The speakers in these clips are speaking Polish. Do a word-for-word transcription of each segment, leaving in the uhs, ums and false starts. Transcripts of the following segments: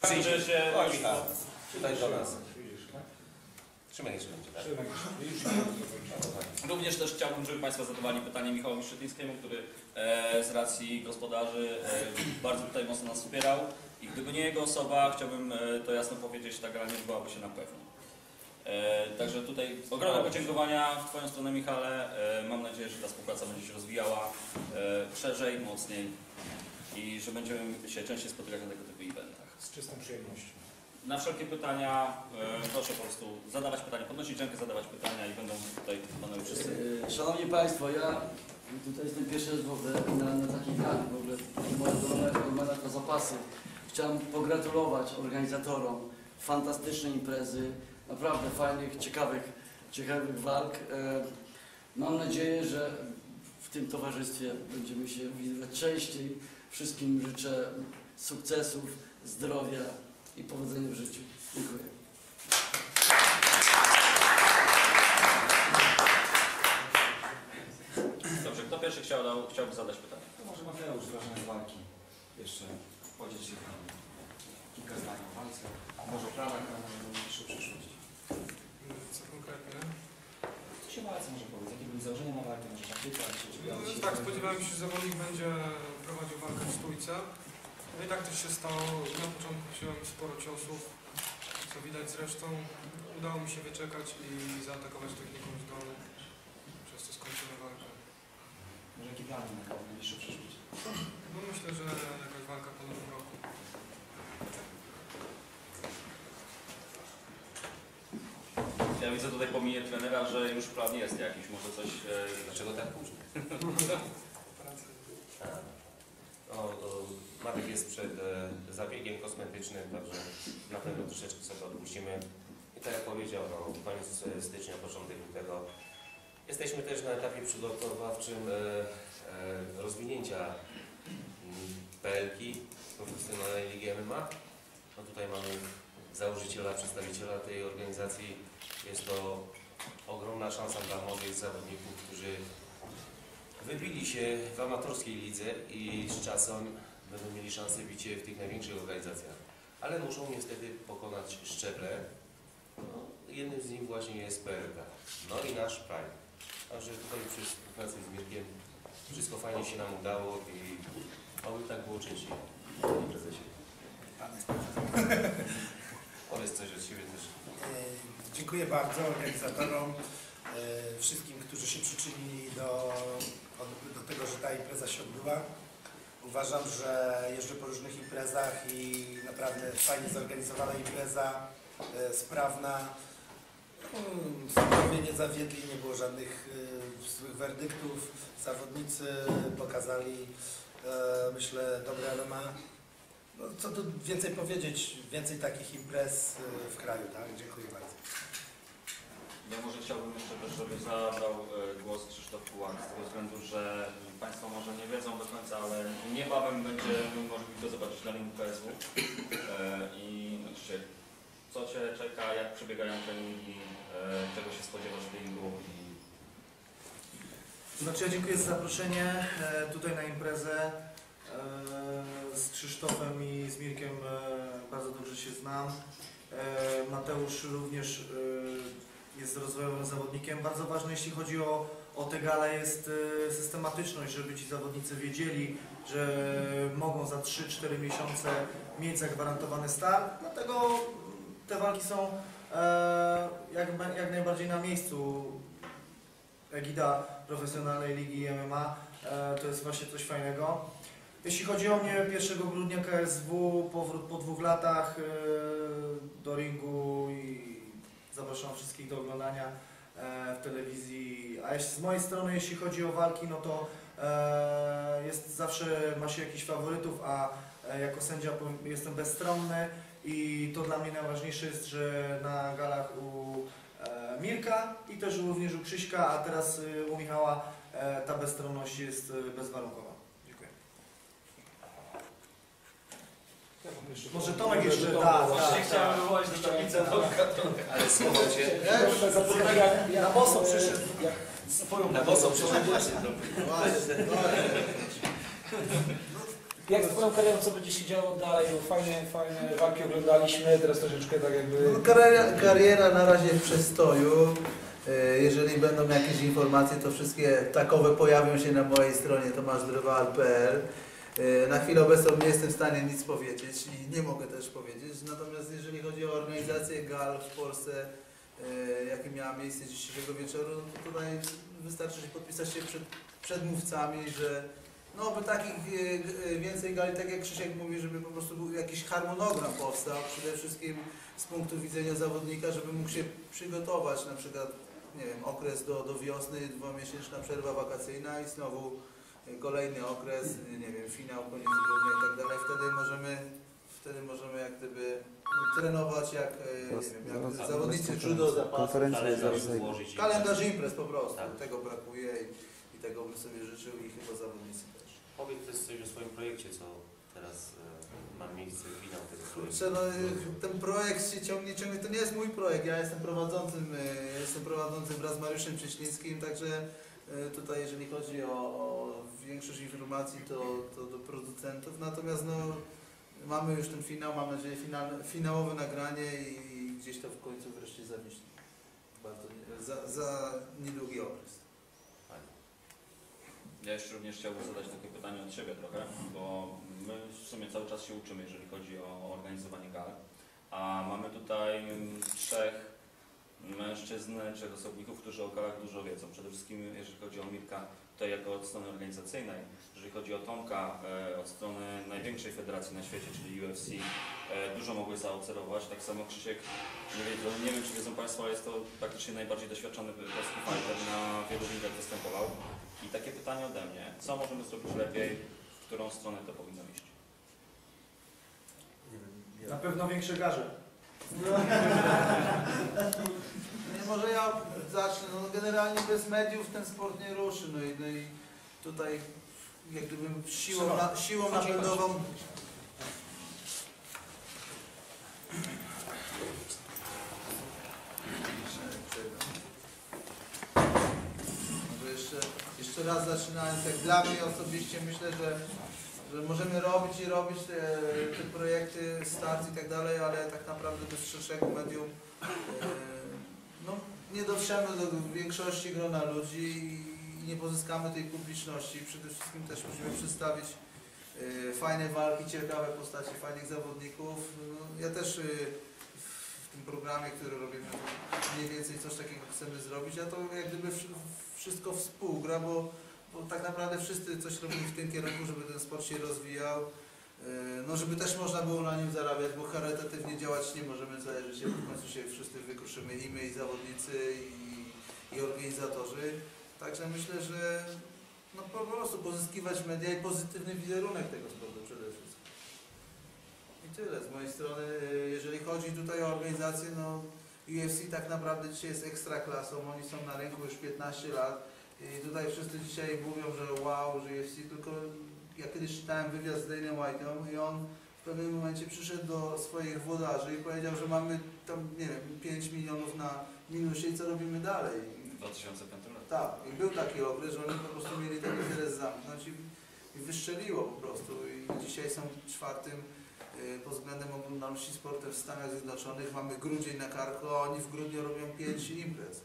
Przyjdzie się... O, Michał, tutaj do nas. Trzymaj jeszcze będzie, tak? Również też chciałbym, żeby Państwo zadawali pytanie Michałowi Szczytlińskiemu, który e, z racji gospodarzy e, bardzo tutaj mocno nas wspierał i gdyby nie jego osoba, chciałbym e, to jasno powiedzieć, ta gra nie odbyłaby się na pewno. E, także tutaj ogromne podziękowania w Twoją stronę, Michale. E, mam nadzieję, że ta współpraca będzie się rozwijała e, szerzej, mocniej i że będziemy się częściej spotykać na tego typu eventach. Z czystą przyjemnością. Na wszelkie pytania e, proszę po prostu zadawać pytania, podnosić rękę, zadawać pytania i będą tutaj panowie wszyscy. Szanowni Państwo, ja tutaj jestem pierwszy raz w ogóle na, na takiej gali, w ogóle moja domena to zapasy. Chciałem pogratulować organizatorom fantastycznej imprezy, naprawdę fajnych, ciekawych, ciekawych walk. E, mam nadzieję, że w tym towarzystwie będziemy się widywać częściej. Wszystkim życzę sukcesów, zdrowia i powodzenia w życiu. Dziękuję. Dobrze, kto pierwszy chciał, dał, chciałby zadać pytanie? To może Mateusz, wrażenie z walki. Jeszcze podzielić się kilka zdań o walce. Może o planach na najbliższą przyszłość. Co konkretnie? Co się o walce może powiedzieć? Jakie były założenia na walkę? Może taktyka? Czy, czy No, się tak, spodziewałem się, że zawodnik będzie prowadził walkę w stójce. No i tak też się stało. Na początku wziąłem sporo ciosów, co widać zresztą. Udało mi się wyczekać i zaatakować techniką z dołu. Przez to skończyłem walkę. Może jakie plany na najbliższą przyszłość? No myślę, że jakaś walka po nowym roku. Ja widzę tutaj po minie trenera, że już plan jest jakiś, może coś... E... Dlaczego tak późno? No, Marek jest przed e, zabiegiem kosmetycznym, także na pewno troszeczkę sobie odpuścimy. I tak jak powiedział, no, koniec stycznia, początek lutego. Jesteśmy też na etapie przygotowawczym e, e, rozwinięcia P L ki, Profesjonalnej Ligi M M A. No, tutaj mamy założyciela, przedstawiciela tej organizacji. Jest to ogromna szansa dla młodych zawodników, którzy wybili się w amatorskiej lidze i z czasem będą mieli szansę bicie w tych największych organizacjach. Ale muszą niestety pokonać szczeble. No, jednym z nich właśnie jest P L K. No i nasz Prime. Także tutaj przy współpracy z Mirkiem wszystko fajnie się nam udało i oby tak było częściej. Panie prezesie. Powiedz coś od siebie też. Dziękuję bardzo organizatorom, wszystkim, którzy się przyczynili do, do tego, że ta impreza się odbyła. Uważam, że jeżdżę po różnych imprezach i naprawdę fajnie zorganizowana impreza, sprawna. Sędziowie nie zawiedli, nie było żadnych złych werdyktów. Zawodnicy pokazali, myślę, dobre M M A. No, co tu więcej powiedzieć, więcej takich imprez w kraju, tak? Dziękuję bardzo. Ja może chciałbym jeszcze też, żeby zabrał głos Krzysztof Kułak, z tego względu, że Państwo może nie wiedzą do końca, ale niebawem będziemy mogli go zobaczyć na ringu K S W. I oczywiście, co Cię czeka, jak przebiegają treningi, czego się spodziewasz w ringu. Znaczy, ja dziękuję za zaproszenie tutaj na imprezę. Z Krzysztofem i z Mirkiem bardzo dobrze się znam. Mateusz również jest rozwojowym zawodnikiem. Bardzo ważne, jeśli chodzi o, o tę galę, jest systematyczność, żeby ci zawodnicy wiedzieli, że mogą za trzy cztery miesiące mieć zagwarantowany start. Dlatego te walki są jak, jak najbardziej na miejscu. Egida Profesjonalnej Ligi M M A to jest właśnie coś fajnego. Jeśli chodzi o mnie, pierwszego grudnia K S W, powrót po dwóch latach do ringu i zapraszam wszystkich do oglądania w telewizji. A z mojej strony, jeśli chodzi o walki, no to jest zawsze ma się jakichś faworytów, a jako sędzia jestem bezstronny i to dla mnie najważniejsze jest, że na galach u Mirka i też również u Krzyśka, a teraz u Michała ta bezstronność jest bezwarunkowa. Może Tomek jeszcze da. Właśnie chciałem wywołać do tablicy Ale słowo Cię... Na boso przyszedł. Na boso przyszedł właśnie. Jak z twoją karierą, co będzie się działo dalej? Bo fajne, fajne walki oglądaliśmy, teraz troszeczkę tak jakby... No, kariera, kariera na razie w przestoju. E, Jeżeli będą jakieś informacje, to wszystkie takowe pojawią się na mojej stronie tomasz drwal kropka p l. E, Na chwilę obecną nie jestem w stanie nic powiedzieć i nie mogę też powiedzieć. Natomiast jeżeli chodzi o organizację gal w Polsce, e, jakie miała miejsce dzisiejszego wieczoru, no to tutaj wystarczy się podpisać się przed, przed mówcami, że no by takich e, więcej gali, tak jak Krzysiek mówi, żeby po prostu był jakiś harmonogram powstał, przede wszystkim z punktu widzenia zawodnika, żeby mógł się przygotować, na przykład, nie wiem, okres do, do wiosny, dwumiesięczna przerwa wakacyjna i znowu kolejny okres, nie wiem, finał, koniec grudnia i tak dalej. Wtedy możemy, wtedy możemy jak gdyby trenować jak, nie wiem, jak zawodnicy judo zapasu. Kalendarz złożyć. Kalendarz imprez po prostu, Tak. tego brakuje i, i tego bym sobie życzył i chyba zawodnicy też. Powiedz też coś o swoim projekcie, co teraz e, ma miejsce, finał tego projektu. Kurczę, no, ten projekt się ciągnie, ciągnie, to nie jest mój projekt, ja jestem prowadzącym, e, jestem prowadzącym wraz z Mariuszem Cieślińskim, także e, tutaj jeżeli chodzi o, o większość informacji to, to do producentów, natomiast no, mamy już ten finał, mam nadzieję final, finałowe nagranie i gdzieś to w końcu wreszcie zawiśnie. Bardzo nie, za, za niedługi okres. Ja jeszcze również chciałbym zadać takie pytanie od siebie trochę, bo my w sumie cały czas się uczymy, jeżeli chodzi o organizowanie gal, a mamy tutaj mm, trzech mężczyzn, trzech osobników, którzy o galach dużo wiedzą. Przede wszystkim jeżeli chodzi o Mirka, tutaj jako od strony organizacyjnej, jeżeli chodzi o Tomka, e, od strony największej federacji na świecie, czyli U F C, e, dużo mogłeś zaobserwować. Tak samo Krzysiek, nie, wiedzą, nie wiem czy wiedzą Państwo, ale jest to praktycznie najbardziej doświadczony polski fighter, na wielu ringach występował. I takie pytanie ode mnie, co możemy zrobić lepiej, w którą stronę to powinno iść? Na pewno większe garze. No, nie, może ja zacznę. No, generalnie bez mediów ten sport nie ruszy. No i, no i tutaj jak gdyby siłą, na, siłą napędową. Może jeszcze, jeszcze raz zaczynając, jak dla mnie osobiście myślę, że że możemy robić i robić te, te projekty, start i tak dalej, ale tak naprawdę bez szerszego medium e, no, nie dotrzemy do większości grona ludzi i nie pozyskamy tej publiczności. Przede wszystkim też musimy przedstawić e, fajne walki, ciekawe postacie, fajnych zawodników. No, ja też e, w tym programie, który robimy, mniej więcej coś takiego chcemy zrobić, a to jak gdyby wszystko współgra, bo Bo tak naprawdę wszyscy coś robili w tym kierunku, żeby ten sport się rozwijał, no żeby też można było na nim zarabiać, bo charytatywnie działać nie możemy całe życie, w końcu się wszyscy wykruszymy, i my, i zawodnicy, i, i organizatorzy. Także myślę, że no po prostu pozyskiwać media i pozytywny wizerunek tego sportu przede wszystkim. I tyle z mojej strony. Jeżeli chodzi tutaj o organizację, no U F C tak naprawdę dzisiaj jest ekstra klasą, oni są na rynku już piętnaście lat. I tutaj wszyscy dzisiaj mówią, że wow, że U F C, tylko ja kiedyś czytałem wywiad z Dana White'em i on w pewnym momencie przyszedł do swoich włodarzy i powiedział, że mamy tam, nie wiem, pięć milionów na minusie i co robimy dalej. W dwa tysiące piątym roku. Tak, i był taki okres, że oni po prostu mieli ten interes zamknąć i, i wystrzeliło po prostu. I dzisiaj są czwartym y, pod względem oglądalności sportem w Stanach Zjednoczonych. Mamy grudzień na karku, a oni w grudniu robią pięć imprez.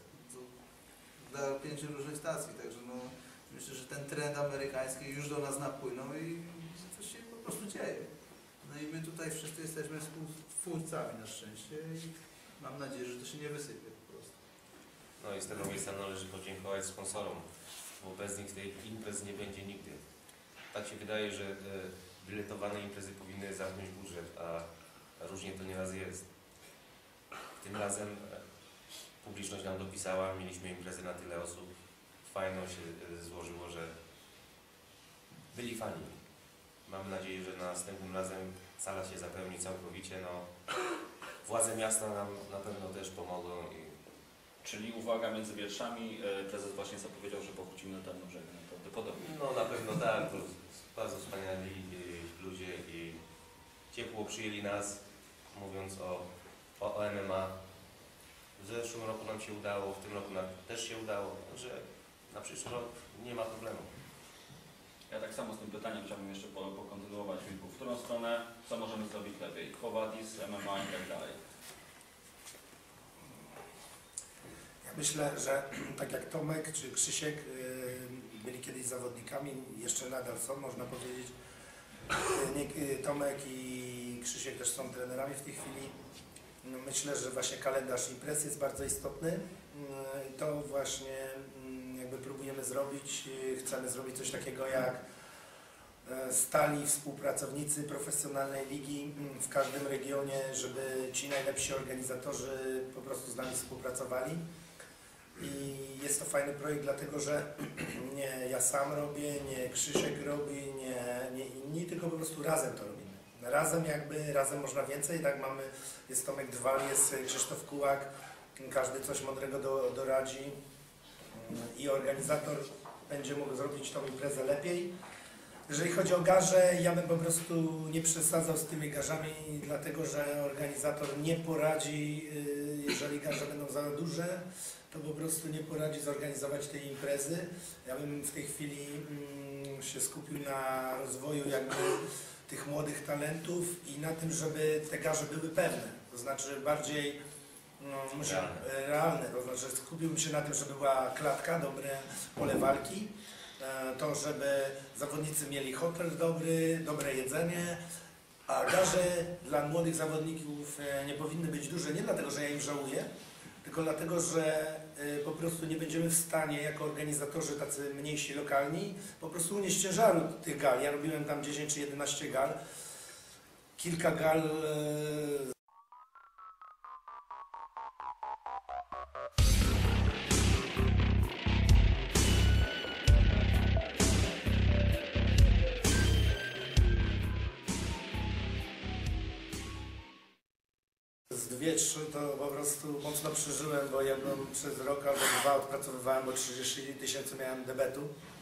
Dla pięciu różnych stacji, także no, myślę, że ten trend amerykański już do nas napłynął i coś się po prostu dzieje. No i my tutaj wszyscy jesteśmy współtwórcami na szczęście i mam nadzieję, że to się nie wysypie po prostu. No i z tego miejsca należy podziękować sponsorom, bo bez nich tej imprez nie będzie nigdy. Tak się wydaje, że te biletowane imprezy powinny zamknąć budżet, a różnie to nieraz jest. Tym razem publiczność nam dopisała, mieliśmy imprezy na tyle osób, fajno się złożyło, że byli fani. Mam nadzieję, że następnym razem sala się zapełni całkowicie. No, władze miasta nam na pewno też pomogą. I... Czyli uwaga, między wierszami, prezes właśnie zapowiedział, że powrócimy do Tarnobrzegu, naprawdę podobnie. No na pewno tak, to bardzo wspaniali ludzie i ciepło przyjęli nas, mówiąc o, o, o M M A. W zeszłym roku nam się udało, w tym roku nam też się udało, także na przyszły rok nie ma problemu. Ja tak samo z tym pytaniem chciałbym jeszcze pokontynuować którą stronę, co możemy zrobić lepiej. Quo Vadis, M M A i tak dalej. Ja myślę, że tak jak Tomek czy Krzysiek yy, byli kiedyś zawodnikami, jeszcze nadal są, można powiedzieć. Yy, Tomek i Krzysiek też są trenerami w tej chwili. No, myślę, że właśnie kalendarz imprez jest bardzo istotny. Yy, to właśnie yy, jakby próbujemy zrobić. Yy, chcemy zrobić coś takiego jak stali współpracownicy profesjonalnej ligi w każdym regionie, żeby ci najlepsi organizatorzy po prostu z nami współpracowali. I jest to fajny projekt, dlatego że nie ja sam robię, nie Krzysiek robi, nie, nie inni, tylko po prostu razem to robimy. Razem jakby, razem można więcej, tak mamy, jest Tomek Drwal, jest Krzysztof Kułak, każdy coś mądrego do, doradzi i organizator będzie mógł zrobić tą imprezę lepiej. Jeżeli chodzi o garze, ja bym po prostu nie przesadzał z tymi garzami, dlatego że organizator nie poradzi, jeżeli garze będą za duże, to po prostu nie poradzi zorganizować tej imprezy. Ja bym w tej chwili mm, się skupił na rozwoju jakby tych młodych talentów i na tym, żeby te garze były pewne, to znaczy bardziej no, musi, realne. realne, to znaczy skupiłbym się na tym, żeby była klatka, dobre pole walki, to, żeby zawodnicy mieli hotel dobry, dobre jedzenie, a garze dla młodych zawodników nie powinny być duże, nie dlatego, że ja im żałuję, tylko dlatego, że po prostu nie będziemy w stanie, jako organizatorzy tacy mniejsi, lokalni, po prostu unieść ciężaru tych gal. Ja robiłem tam dziesięć czy jedenaście gal, kilka gal. Z dwie, trzy to po prostu mocno przeżyłem, bo ja byłem przez rok albo dwa odpracowywałem, bo trzydzieści tysięcy miałem debetu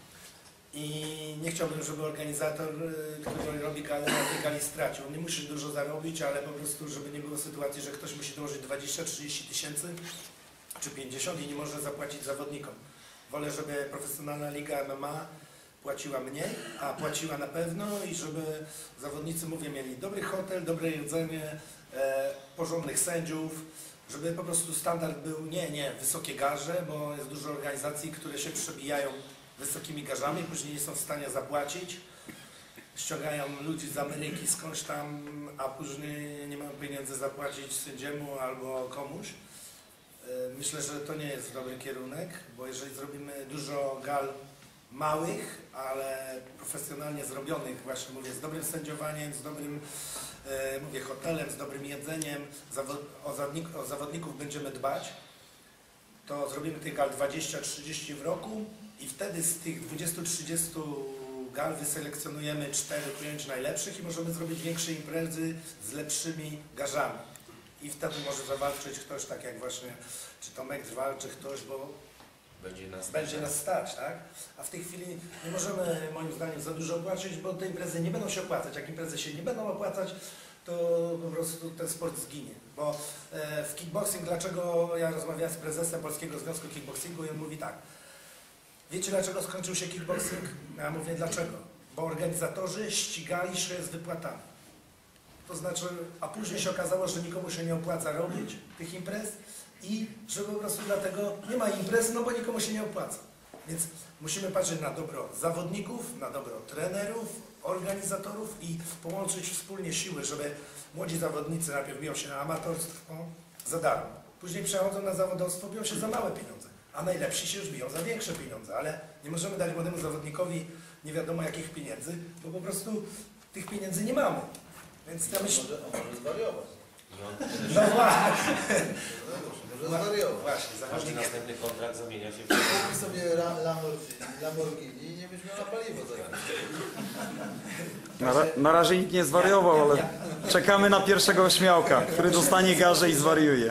i nie chciałbym, żeby organizator, który robi galę, na tej gali stracił. On nie musi dużo zarobić, ale po prostu, żeby nie było sytuacji, że ktoś musi dołożyć dwadzieścia trzydzieści tysięcy czy pięćdziesiąt i nie może zapłacić zawodnikom. Wolę, żeby profesjonalna liga M M A płaciła mniej, a płaciła na pewno i żeby zawodnicy, mówię, mieli dobry hotel, dobre jedzenie, e, porządnych sędziów, żeby po prostu standard był nie, nie wysokie garze, bo jest dużo organizacji, które się przebijają wysokimi garzami, później nie są w stanie zapłacić, ściągają ludzi z Ameryki skądś tam, a później nie mają pieniędzy zapłacić sędziemu albo komuś. E, myślę, że to nie jest dobry kierunek, bo jeżeli zrobimy dużo gal małych, ale profesjonalnie zrobionych, właśnie mówię, z dobrym sędziowaniem, z dobrym e, mówię, hotelem, z dobrym jedzeniem, zawod o, zawodnik o zawodników będziemy dbać, to zrobimy tych gal dwadzieścia trzydzieści w roku i wtedy z tych dwudziestu trzydziestu gal wyselekcjonujemy cztery pięć najlepszych i możemy zrobić większe imprezy z lepszymi garzami. I wtedy może zawalczyć ktoś, tak jak właśnie, czy Tomek Drwal, czy ktoś, bo Będzie nas, będzie nas stać, tak? A w tej chwili nie możemy, moim zdaniem, za dużo opłacić, bo te imprezy nie będą się opłacać. Jak imprezy się nie będą opłacać, to po prostu ten sport zginie. Bo e, w kickboxing, dlaczego ja rozmawiałem z prezesem Polskiego Związku Kickboxingu i on mówi tak, wiecie dlaczego skończył się kickboxing? Ja mówię, dlaczego? Bo organizatorzy ścigali się z wypłatami. To znaczy, a później się okazało, że nikomu się nie opłaca robić tych imprez, i że po prostu dlatego nie ma imprez, no bo nikomu się nie opłaca. Więc musimy patrzeć na dobro zawodników, na dobro trenerów, organizatorów i połączyć wspólnie siły, żeby młodzi zawodnicy najpierw biją się na amatorstwo za darmo. Później przechodzą na zawodowstwo, biją się za małe pieniądze, a najlepsi się już biją za większe pieniądze, ale nie możemy dać młodemu zawodnikowi nie wiadomo jakich pieniędzy, bo po prostu tych pieniędzy nie mamy. Więc ja myślę... Może, może zwariować. No właśnie. Może zwariować. Właśnie, Każdy zawodnik. następny kontrakt zamienia się w... Kupi sobie Lam- Lamborghini, Lamborghini i nie byś miał na paliwo za Na, ra na razie nikt nie zwariował, ale czekamy na pierwszego śmiałka, który dostanie garze i zwariuje.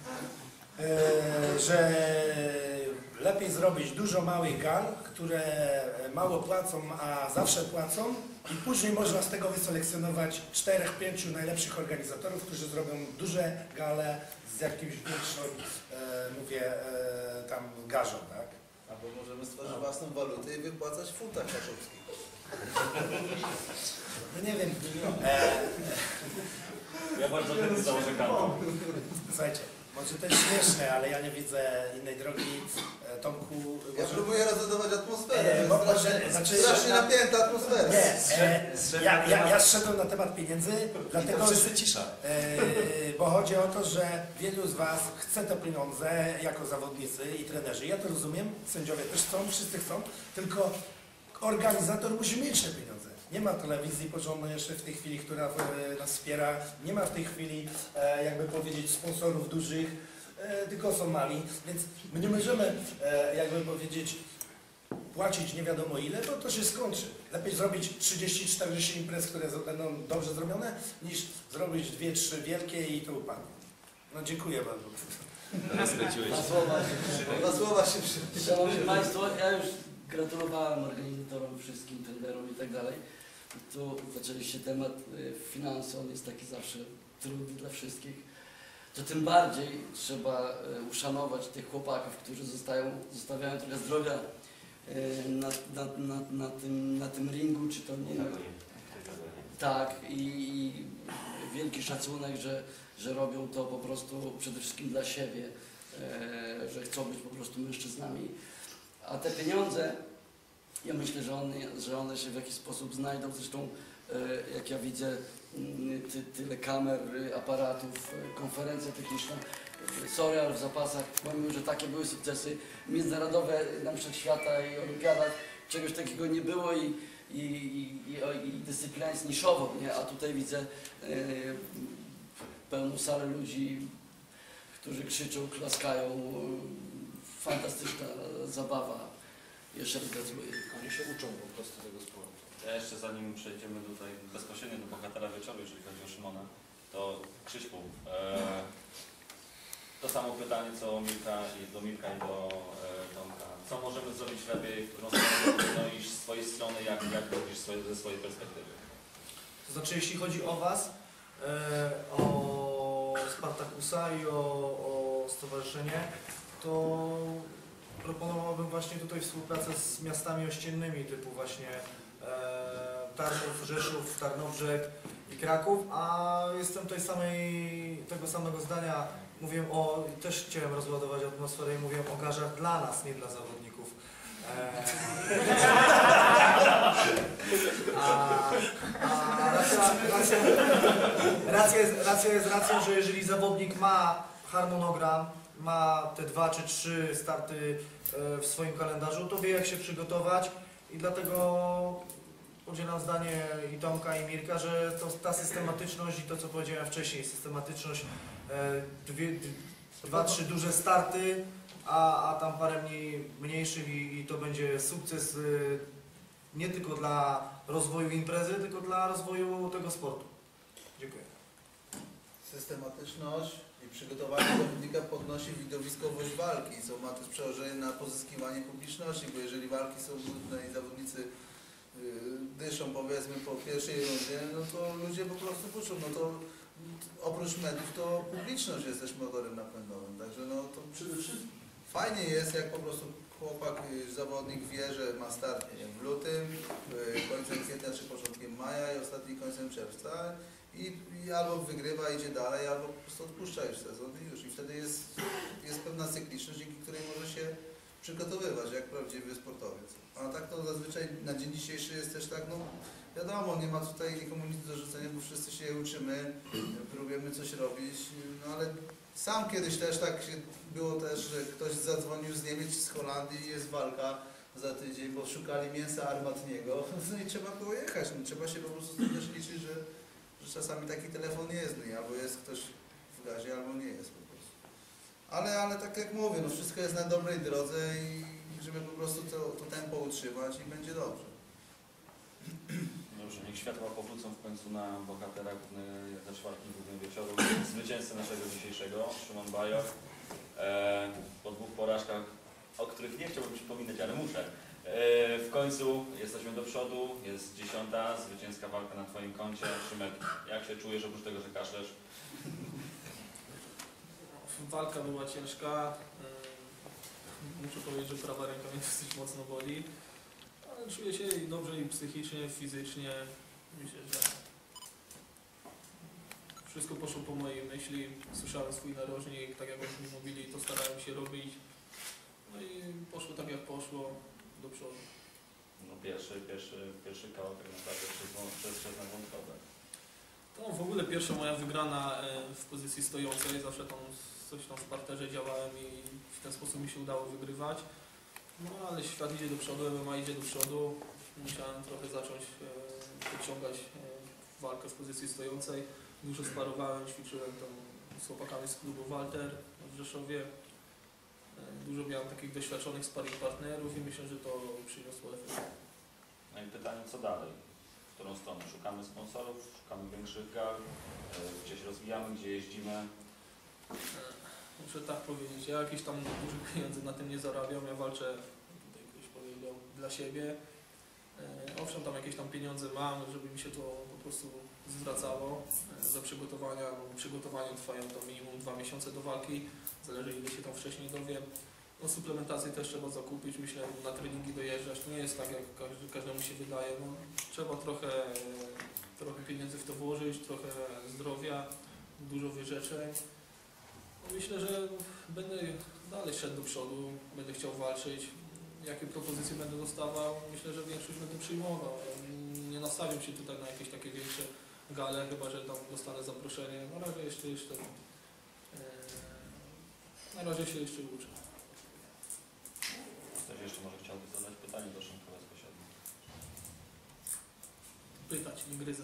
Yy, że lepiej zrobić dużo małych gal, które mało płacą, a zawsze płacą i później można z tego wyselekcjonować czterech, pięciu najlepszych organizatorów, którzy zrobią duże gale z jakimś większą, e, mówię, e, tam garzą, tak? Albo możemy stworzyć własną walutę i wypłacać w funtach kaszubskich. No nie wiem. E, Ja bardzo chętnie założę kartę. słuchajcie, może to jest śmieszne, ale ja nie widzę innej drogi. E, Tomku, Ja może... próbuję rozładować atmosferę, E, to bo- jest strasznie, może- znaczy- strasznie napięta atmosfera. Nie, e, ja, ja, ja zszedłem na temat pieniędzy, dlatego, wszyscy cisza. e, bo chodzi o to, że wielu z Was chce te pieniądze jako zawodnicy i trenerzy. Ja to rozumiem, sędziowie też chcą, wszyscy chcą, tylko organizator musi mieć te pieniądze. Nie ma telewizji porządnej jeszcze w tej chwili, która e, nas wspiera, nie ma w tej chwili, e, jakby powiedzieć, sponsorów dużych, e, tylko są mali, więc my nie możemy, e, jakby powiedzieć, płacić nie wiadomo ile, to to się skończy. Lepiej zrobić trzydzieści czterdzieści imprez, które będą dobrze zrobione, niż zrobić dwie trzy wielkie i to upadnie. No dziękuję bardzo. Dwa słowa. Dwa słowa się przy... Szanowni Państwo, ja już gratulowałem organizatorom, wszystkim trenerom i tak dalej. Tu zaczęliście temat y, finansu, on jest taki zawsze trudny dla wszystkich. To tym bardziej trzeba y, uszanować tych chłopaków, którzy zostają, zostawiają trochę zdrowia y, na, na, na, na, tym, na tym ringu, czy to nie. Tak, i, i wielki szacunek, że, że robią to po prostu przede wszystkim dla siebie, e, że chcą być po prostu mężczyznami. A te pieniądze, ja myślę, że one, że one się w jakiś sposób znajdą. Zresztą, e, jak ja widzę m, ty, tyle kamer, aparatów, konferencja techniczna, sorry, ale w zapasach, pomimo, że takie były sukcesy międzynarodowe na przykład świata i olimpiadach, czegoś takiego nie było i I, i, i, i dyscyplina jest niszowo, nie? A tutaj widzę e, pełną salę ludzi, którzy krzyczą, klaskają. Fantastyczna zabawa. Jeszcze raz gratuluję. Oni się uczą po prostu tego sportu. Ja jeszcze zanim przejdziemy tutaj bezpośrednio do bohatera wieczoru, jeżeli chodzi o Szymona, to Krzyśku, e, to samo pytanie co Milka i do Milka i do e, Tomka. Co możemy zrobić lepiej, w którą stronę no, iść z swojej strony, jak, jak robisz swoje, ze swojej perspektywy? To znaczy, jeśli chodzi o Was, e, o Spartakusa i o, o stowarzyszenie, to proponowałbym właśnie tutaj współpracę z miastami ościennymi typu właśnie e, Tarnów, Rzeszów, Tarnobrzeg i Kraków, a jestem tej samej, tego samego zdania. Mówię o, też chciałem rozładować atmosferę i mówię o garzach dla nas, nie dla zawodników. E, a a racja, racja, racja, jest, racja jest racją, że jeżeli zawodnik ma harmonogram, ma te dwa czy trzy starty w swoim kalendarzu, to wie jak się przygotować i dlatego podzielam zdanie i Tomka i Mirka, że to, ta systematyczność i to co powiedziałem wcześniej, systematyczność, e, dwie, dwa, trzy duże starty, a, a tam parę mniej, mniejszych i, i to będzie sukces e, nie tylko dla rozwoju imprezy, tylko dla rozwoju tego sportu. Dziękuję. Systematyczność i przygotowanie zawodnika podnosi widowiskowość walki, co ma też przełożenie na pozyskiwanie publiczności, bo jeżeli walki są brudne i zawodnicy yy, dyszą powiedzmy po pierwszej rundzie, no to ludzie po prostu puszczą, no to oprócz mediów to publiczność jest też motorem napędowym, także no to przede wszystkim fajnie jest, jak po prostu chłopak, yy, zawodnik wie, że ma start nie wiem, w lutym, yy, końcem kwietnia czy początkiem maja i ostatni końcem czerwca. I, I albo wygrywa, idzie dalej, albo po prostu odpuszcza już sezon i już. I wtedy jest, jest pewna cykliczność, dzięki której może się przygotowywać jak prawdziwy sportowiec. A tak to zazwyczaj na dzień dzisiejszy jest też tak, no wiadomo, nie ma tutaj nikomu nic do rzucenia, bo wszyscy się uczymy, próbujemy coś robić, no ale sam kiedyś też tak się było też, że ktoś zadzwonił z Niemiec, z Holandii i jest walka za tydzień, bo szukali mięsa armatniego, no i trzeba było jechać, no, trzeba się po prostu też liczyć, że że czasami taki telefon nie jest, no, albo jest ktoś w gazie, albo nie jest po prostu. Ale, ale tak jak mówię, no wszystko jest na dobrej drodze i żeby po prostu to, to tempo utrzymać i będzie dobrze. Dobrze, niech światła powrócą w końcu na bohatera ze czwartym głównym wieczoru. Zwycięzcy naszego dzisiejszego, Szymon Bajor. E, po dwóch porażkach, o których nie chciałbym przypominać, ale muszę. W końcu jesteśmy do przodu, jest dziesiąta, zwycięska walka na Twoim koncie. Szymek, jak się czujesz oprócz tego, że kaszlesz? Walka była ciężka. Muszę powiedzieć, że prawa ręka mnie dosyć mocno boli. Ale czuję się dobrze i psychicznie, i fizycznie. Myślę, że wszystko poszło po mojej myśli, słyszałem swój narożnik, tak jak oni mówili, to starałem się robić. No i poszło tak jak poszło, do przodu. No pierwszy, pierwszy, pierwszy kawałek tak naprawdę przez, przez, przez wątkowe. To w ogóle pierwsza moja wygrana e, w pozycji stojącej, zawsze tam coś tam w parterze działałem i w ten sposób mi się udało wygrywać. No ale świat idzie do przodu, M M A idzie do przodu, musiałem trochę zacząć e, podciągać e, walkę w pozycji stojącej. Dużo sparowałem, ćwiczyłem tam z chłopakami z klubu Walter w Rzeszowie. E, Dużo miałem takich doświadczonych sparring partnerów i myślę, że to przyniosło efekt. No i pytanie, co dalej? W którą stronę? Szukamy sponsorów, szukamy większych gal, e, gdzie się rozwijamy, gdzie jeździmy. E, Muszę tak powiedzieć, ja jakieś tam duże pieniądze na tym nie zarabiam, ja walczę, tutaj ktoś powiedział, dla siebie. E, Owszem, tam jakieś tam pieniądze mam, żeby mi się to po prostu zwracało e, za przygotowania. No, przygotowania trwają to minimum dwa miesiące do walki, zależy ile się tam wcześniej dowiem. No, suplementację też trzeba zakupić, myślę, na treningi dojeżdżać. To nie jest tak, jak każdy, każdemu się wydaje. No, trzeba trochę, trochę pieniędzy w to włożyć, trochę zdrowia, dużo wyrzeczeń. No, myślę, że będę dalej szedł do przodu, będę chciał walczyć. Jakie propozycje będę dostawał, myślę, że większość będę przyjmował. Nie nastawiam się tutaj na jakieś takie większe gale, chyba że tam dostanę zaproszenie. Na razie jeszcze, jeszcze e, na razie się jeszcze uczę. Ktoś jeszcze może chciałby zadać pytanie do Szymka bezpośrednio. Pytać, nie gryzę.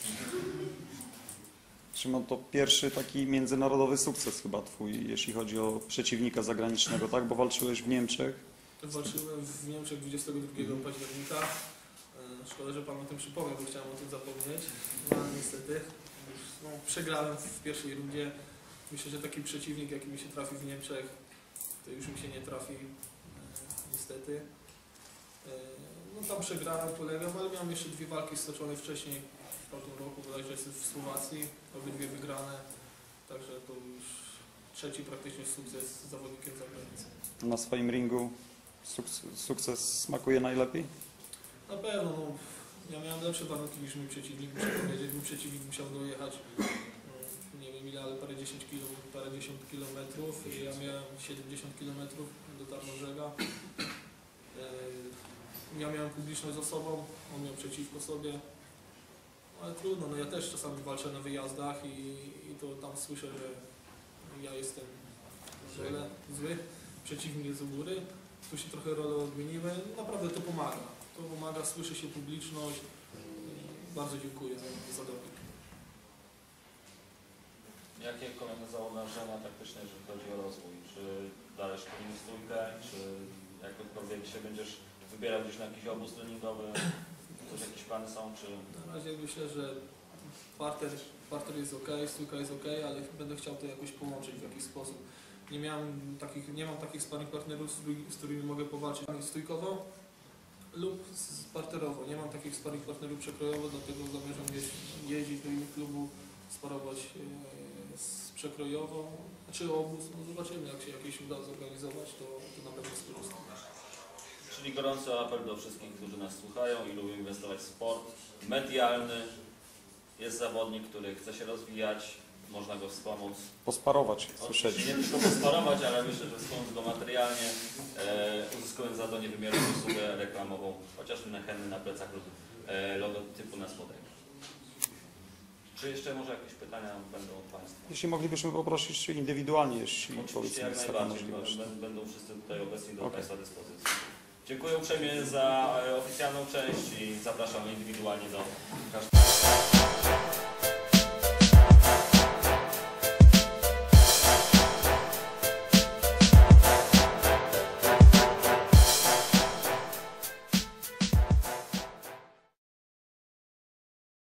Szymon, to pierwszy taki międzynarodowy sukces chyba twój, jeśli chodzi o przeciwnika zagranicznego, tak? Bo walczyłeś w Niemczech. Walczyłem w Niemczech dwudziestego drugiego października. E, Szkoda, że Pan o tym przypomniał, bo chciałem o tym zapomnieć. No ale niestety już, no, przegrałem w pierwszej rundzie. Myślę, że taki przeciwnik, jaki mi się trafi w Niemczech, to już mi się nie trafi e, niestety. E, no tam przegrałem, polegam, ale miałem jeszcze dwie walki stoczone wcześniej w tamtym roku, bodajże jestem w Słowacji, obydwie wygrane. Także to już trzeci praktycznie sukces z zawodnikiem z zagranicy. Na swoim ringu sukces, sukces smakuje najlepiej? Na pewno, no, ja miałem lepsze warunki niż mój przeciwnik, muszę powiedzieć. Mój przeciwnik musiał dojechać, no, nie wiem ile, ale parę dziesięć kilo, parę dziesiąt kilometrów i ja miałem siedemdziesiąt kilometrów do Tarnobrzega. Ja miałem publiczność za sobą, on miał przeciwko sobie, no, ale trudno, no ja też czasami walczę na wyjazdach i, i to tam słyszę, że ja jestem zły, zły. Przeciwnik jest u góry, tu się trochę role odmieniły, naprawdę to pomaga. To pomaga, słyszy się publiczność. Bardzo dziękuję za, za doping. Jakie kolejne założenia taktyczne, jeżeli chodzi o rozwój? Czy dalej szkolimy stójkę, czy jakkolwiek się będziesz wybierał gdzieś na jakiś obóz treningowy? Coś, jakieś plany są, czy... Na razie myślę, że parter, parter jest ok, stójka jest ok, ale będę chciał to jakoś połączyć w jakiś sposób. Nie, miałem takich, nie mam takich sparring partnerów, z którymi mogę powalczyć stójkowo lub parterowo. Nie mam takich sparring partnerów przekrojowo, dlatego zamierzam jeździć do innych klubów, sparować e, z przekrojowo, czy obóz. No zobaczymy, jak się jakieś uda zorganizować, to, to na pewno skorzystam. Czyli gorący apel do wszystkich, którzy nas słuchają i lubią inwestować w sport medialny. Jest zawodnik, który chce się rozwijać, można go wspomóc. Posparować, słyszeliśmy. Nie tylko posparować, ale myślę, że wspomóc go materialnie, e, uzyskując za to niewymierną usługę reklamową, chociażby na henny na plecach lub e, logotypu na spodek. Czy jeszcze może jakieś pytania będą od Państwa? Jeśli moglibyśmy poprosić, czy indywidualnie, jeśli Oczywiście, powiedzmy jak jest taka najbardziej. możliwość. Będą wszyscy tutaj obecni do Okay. Państwa dyspozycji. Dziękuję uprzejmie za e, oficjalną część i zapraszam indywidualnie do każdego.